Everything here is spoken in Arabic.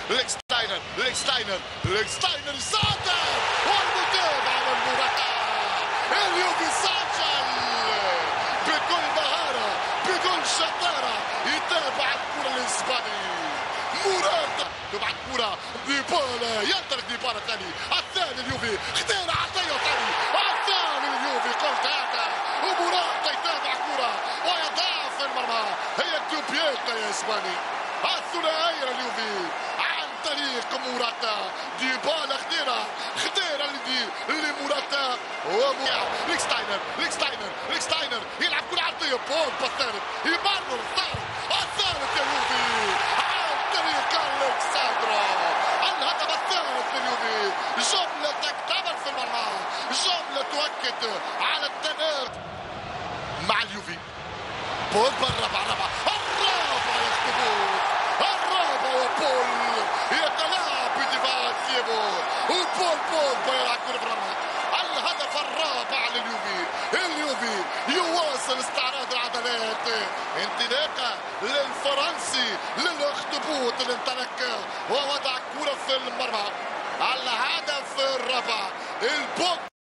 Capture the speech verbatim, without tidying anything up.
ليكستاينر ليكستاينر ليكستاينر يسجل والمتابعة والمراقبة. اليوفي سجل بكل مهارة بكل شطارة، يتابع الكرة الإسباني موراتا تبع الكرة ديبالا، ينطلق ديبالا ثاني الثاني اليوفي اختار عطية ثاني الثاني اليوفي قلت هذا، وموراتا يتابع الكرة ويضع في المرمى. هي الدوبيتا يا إسباني، الثنائية اليوفي عن طريق موراتا. ديبالا خديرة خديرة اللي اللي موراتا ليكستاينر ليكستاينر ليكستاينر يلعب كرة عرضية بول بالثالث يمرر الثالث الثالث يا يوفي عن طريق الكساندرا. الهدف الثالث لليوفي، جملة تكتمل في المرمى، جملة تؤكد على التناغم مع اليوفي. بول بالرابع الرابع الرابع يخطبون الرابع وبول يتلاعب بدفاع سيبو وبول بول بيلعب كرة بالرابع. الهدف الرابع لليوفي، اليوفي يواصل استعراض العضلات انطلاقه للفرنسي للاخطبوط اللي انطلق ووضع كرة في المرمى. الهدف الرابع البوك